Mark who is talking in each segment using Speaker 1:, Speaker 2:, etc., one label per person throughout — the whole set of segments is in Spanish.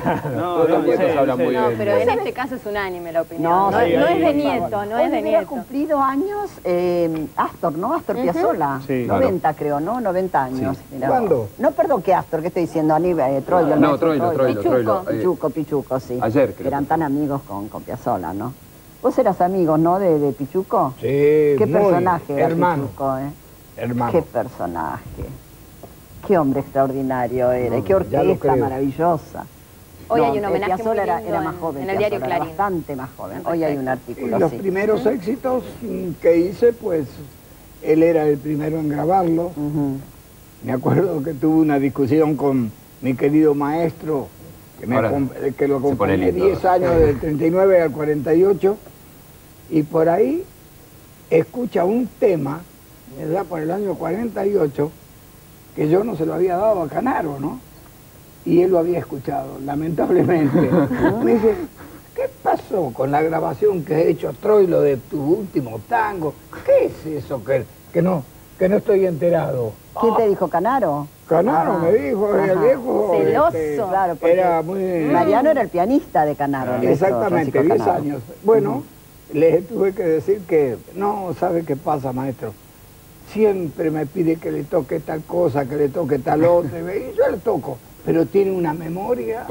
Speaker 1: Todos los nietos hablan muy bien.
Speaker 2: No, pero en este caso es unánime la opinión.
Speaker 3: No,
Speaker 2: No
Speaker 3: sí,
Speaker 2: es de nieto, no es de
Speaker 3: hubiera
Speaker 2: nieto.
Speaker 3: cumplido años Astor, ¿no? Astor Piazzolla.
Speaker 4: Sí.
Speaker 3: 90 creo, ¿no? 90 años.
Speaker 1: Sí.
Speaker 3: Mirá
Speaker 4: ¿Cuándo?
Speaker 3: vos. No, perdón, ¿qué Astor? ¿Qué estoy diciendo? Aníbal, Troilo.
Speaker 1: No, Troilo.
Speaker 3: Pichuco, sí.
Speaker 1: Ayer, creo.
Speaker 3: Eran tan amigos con Piazzolla, ¿no? Vos eras amigos, ¿no? De Pichuco.
Speaker 4: Sí,
Speaker 3: Qué
Speaker 4: muy
Speaker 3: personaje era
Speaker 4: hermano.
Speaker 3: Pichuco,
Speaker 4: Hermano.
Speaker 3: Qué personaje. Qué hombre extraordinario era. Y qué
Speaker 4: ya lo
Speaker 3: orquesta
Speaker 4: creo.
Speaker 3: maravillosa.
Speaker 2: Hoy hay un homenaje
Speaker 3: Piazzolla
Speaker 2: muy lindo
Speaker 3: era más joven.
Speaker 2: en el diario
Speaker 3: Piazzolla,
Speaker 2: Clarín.
Speaker 3: bastante más joven. Hoy hay un
Speaker 4: Y
Speaker 3: artículo,
Speaker 4: los
Speaker 3: sí.
Speaker 4: primeros éxitos que hice, pues, él era el primero en grabarlo.
Speaker 3: Ujú.
Speaker 4: Me acuerdo que tuve una discusión con mi querido maestro,
Speaker 1: Ahora
Speaker 4: que lo
Speaker 1: se pone
Speaker 4: acompañé
Speaker 1: lindo.
Speaker 4: 10 años, del 39 al 48, y por ahí escucha un tema, ¿verdad? Por el año 48, que yo no se lo había dado a Canaro, ¿no? Y él lo había escuchado, lamentablemente. Me dice, ¿qué pasó con la grabación que ha hecho Troilo de tu último tango? ¿Qué es eso que no estoy enterado?
Speaker 3: ¿Quién te dijo, Canaro?
Speaker 4: Canaro me dijo, el
Speaker 3: Ajá.
Speaker 4: viejo
Speaker 2: Celoso.
Speaker 3: Claro, porque
Speaker 4: era muy...
Speaker 3: Mariano era el pianista de Canaro. nuestro
Speaker 4: Exactamente,
Speaker 3: Francisco
Speaker 4: 10
Speaker 3: Canaro.
Speaker 4: años. Bueno, le tuve que decir que, no, ¿sabe qué pasa, maestro? Siempre me pide que le toque tal cosa, que le toque tal otra, y yo le toco, pero tiene una memoria,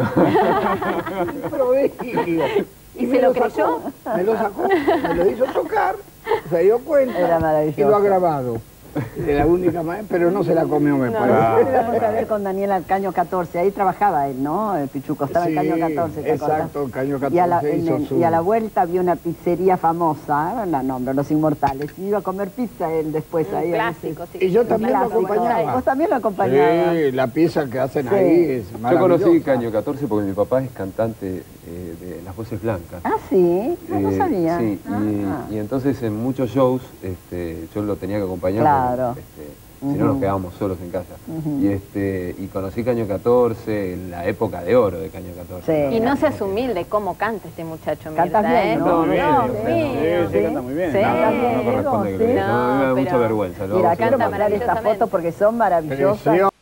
Speaker 4: un prodigio.
Speaker 2: ¿Y
Speaker 4: me
Speaker 2: se lo
Speaker 4: sacó,
Speaker 2: creyó?
Speaker 4: me lo sacó, me lo hizo tocar, se dio cuenta
Speaker 3: Era maravilloso.
Speaker 4: y lo ha grabado. De la única manera, pero no se la comió, me parece.
Speaker 3: Vamos a ver con Daniel Alcaño 14, ahí trabajaba él, ¿no? El Pichuco, estaba en
Speaker 4: Sí,
Speaker 3: Caño 14, ¿te acordás?
Speaker 4: exacto, Caño 14
Speaker 3: y a la,
Speaker 4: hizo su...
Speaker 3: y a la vuelta había una pizzería famosa, la nombro, Los Inmortales, y iba a comer pizza él después ahí.
Speaker 2: Un
Speaker 3: a veces.
Speaker 2: clásico, sí.
Speaker 4: Y yo también lo
Speaker 3: Clásico.
Speaker 4: acompañaba.
Speaker 3: Vos también lo acompañabas.
Speaker 4: Sí, la pieza que hacen
Speaker 3: Sí.
Speaker 4: ahí es
Speaker 1: Yo
Speaker 4: maravillosa.
Speaker 1: conocí Caño 14 porque mi papá es cantante de Las Voces Blancas.
Speaker 3: Ah, sí, no sabía.
Speaker 1: Sí,
Speaker 3: Ah.
Speaker 1: y entonces en muchos shows yo lo tenía que acompañar.
Speaker 3: Claro.
Speaker 1: Porque, si no nos quedábamos solos en casa. Y conocí Caño 14 en la época de oro de Caño 14.
Speaker 3: Sí.
Speaker 2: Y no seas humilde, cómo canta este muchacho,
Speaker 3: Cantas
Speaker 2: Mirta,
Speaker 3: bien,
Speaker 2: ¿eh?
Speaker 3: ¿no?
Speaker 4: Muy bien,
Speaker 2: Dios
Speaker 4: sí,
Speaker 2: mío.
Speaker 4: sí, canta muy bien.
Speaker 2: Sí.
Speaker 1: No corresponde que lo diga.
Speaker 2: No,
Speaker 1: a mí me da mucha
Speaker 2: pero-
Speaker 1: vergüenza.
Speaker 3: Mira, acá
Speaker 2: Canta
Speaker 3: quiero mostrar estas
Speaker 2: maravillosamente.
Speaker 3: fotos porque son maravillosas.
Speaker 4: Precioso.